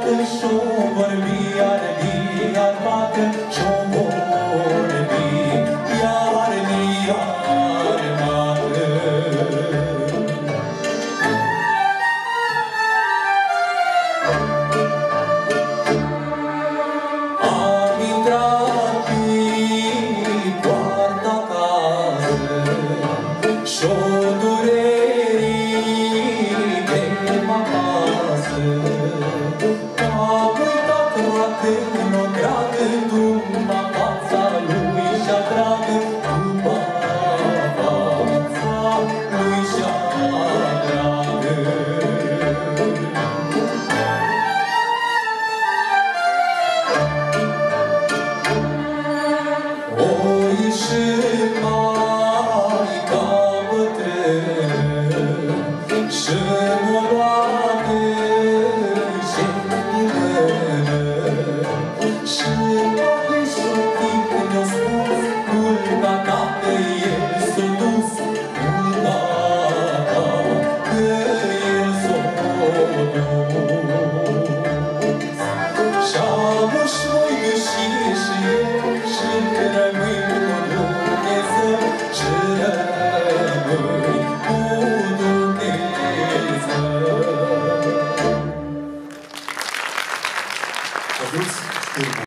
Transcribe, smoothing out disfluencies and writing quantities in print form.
bată și-o vorbi, iar bată și-o vorbi, iar bată. Am intrat prin poarta casă și-o durere mă pasă. Am uitat roate în o dragă, după fața lui și-a dragă, după fața lui și-a dragă. O ieșit maica bătrână și-mă luată și-mi și-mă ieșit când-o spus culca ta că el s-o dus, culca ta că el s-o dus. Și-am uși-mui dușit și eu și rămâi cu Dumnezeu și rămâi cu Dumnezeu.